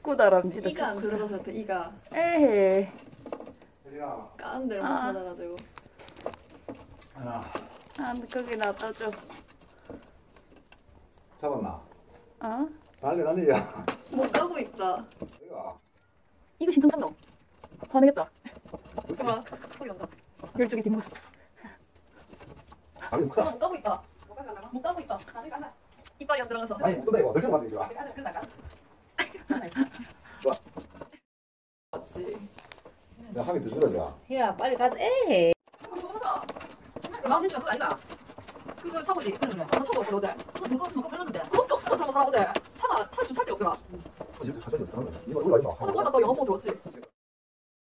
축구다랍니다. 이가 안 축구. 들어가서 그 이가 에헤. 까는 데를 못 찾아가지고. 하나 아, 거기 놔둬줘. 잡았나? 어? 달려다니야. 못 가고 있다. 이거 이거 신경 썼노? 화내겠다. 와, 소리 난다. 열쪽의 뒷모습. 아니 뭐야? 못 가고 있다. 못 가고 있다. 이빨이 안 들어가서. 아니 또 이거 결정 받는 거야. 좋아. 맞지. 내가 한개 더 줄여줘. 야 빨리 가자. 에이. 그거다. 마음에 들어 그거 아니다. 그거 차보지. 나 차가 없어 어제. 그거 별로던데. 그것도 없어 타고 사 어제. 차 주차기 없더라. 이렇게 가져야 되는 거야. 이거 아니다. 어제 보다 너 영어 보고 들었지.